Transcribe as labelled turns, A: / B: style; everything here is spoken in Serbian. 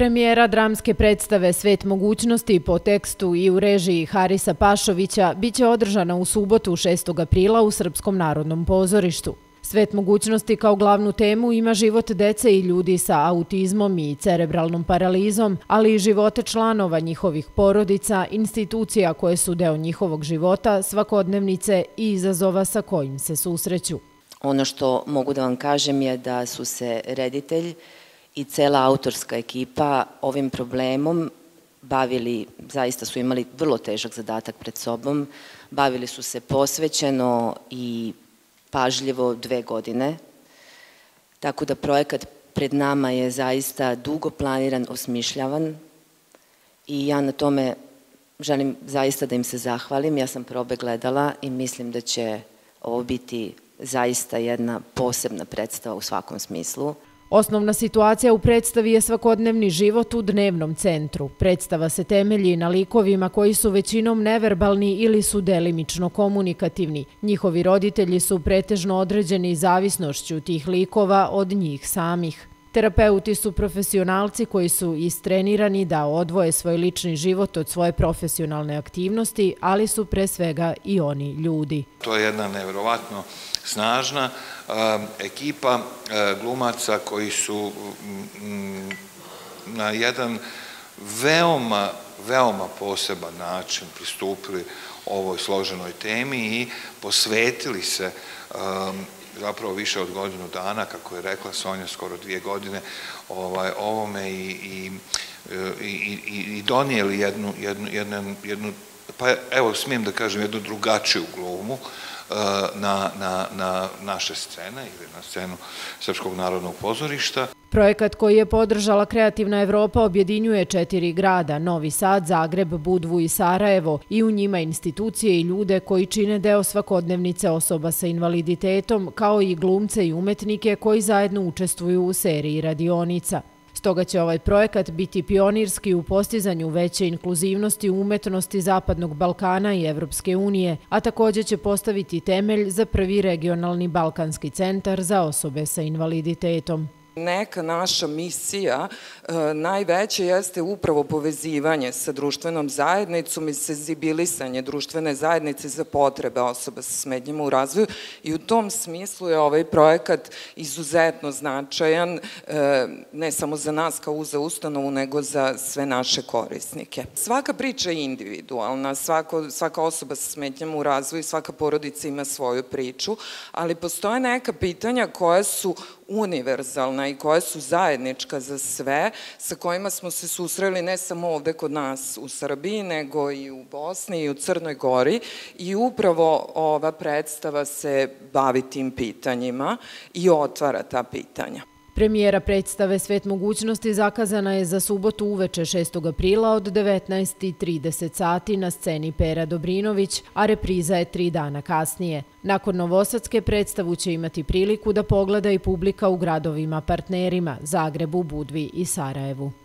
A: Premijera dramske predstave Svet mogućnosti po tekstu i u režiji Harisa Pašovića biće održana u subotu 6. aprila u Srpskom narodnom pozorištu. Svet mogućnosti kao glavnu temu ima život dece i ljudi sa autizmom i cerebralnom paralizom, ali i živote članova njihovih porodica, institucija koje su deo njihovog života, svakodnevnice i izazova sa kojim se susreću.
B: Ono što mogu da vam kažem je da su se reditelj i cela autorska ekipa ovim problemom bavili, zaista su imali vrlo težak zadatak pred sobom, bavili su se posvećeno i pažljivo 2 godine, tako da projekat pred nama je zaista dugo planiran, osmišljavan i ja na tome želim zaista da im se zahvalim. Ja sam probe gledala i mislim da će ovo biti zaista jedna posebna predstava u svakom smislu.
A: Osnovna situacija u predstavi je svakodnevni život u dnevnom centru. Predstava se temelji na likovima koji su većinom neverbalni ili su delimično komunikativni. Njihovi roditelji su pretežno određeni zavisnošću tih likova od njih samih. Terapeuti su profesionalci koji su istrenirani da odvoje svoj lični život od svoje profesionalne aktivnosti, ali su pre svega i oni ljudi.
C: To je jedna neverovatno snažna ekipa glumaca koji su na jedan veoma poseban način pristupili ovoj složenoj temi i posvetili se zapravo više od godinu dana, kako je rekla Sonja, skoro 2 godine ovome i donijeli jednu, pa evo smijem da kažem, jednu drugačiju glumu na naše scene ili na scenu Srpskog narodnog pozorišta.
A: Projekat koji je podržala Kreativna Evropa objedinjuje 4 grada, Novi Sad, Zagreb, Budvu i Sarajevo, i u njima institucije i ljude koji čine deo svakodnevnice osoba sa invaliditetom, kao i glumce i umetnike koji zajedno učestvuju u seriji radionica. Stoga će ovaj projekat biti pionirski u postizanju veće inkluzivnosti u umetnosti Zapadnog Balkana i Evropske unije, a također će postaviti temelj za prvi regionalni balkanski centar za osobe sa invaliditetom.
D: Neka naša misija najveća jeste upravo povezivanje sa društvenom zajednicom i senzibilisanje društvene zajednice za potrebe osoba sa smetnjama u razvoju i u tom smislu je ovaj projekat izuzetno značajan, ne samo za nas kao za ustanovu, nego za sve naše korisnike. Svaka priča je individualna, svaka osoba sa smetnjama u razvoju, svaka porodica ima svoju priču, ali postoje neka pitanja koja su univerzalna i koja su zajednička za sve, sa kojima smo se susreli ne samo ovde kod nas u Srbiji, nego i u Bosni i u Crnoj Gori i upravo ova predstava se bavi tim pitanjima i otvara ta pitanja.
A: Premijera predstave Svet mogućnosti zakazana je za subotu uveče 6. aprila od 19:30 sati na sceni Pera Dobrinović, a repriza je 3 dana kasnije. Nakon novosadske predstavu će imati priliku da pogleda i publika u gradovima partnerima Zagrebu, Budvi i Sarajevu.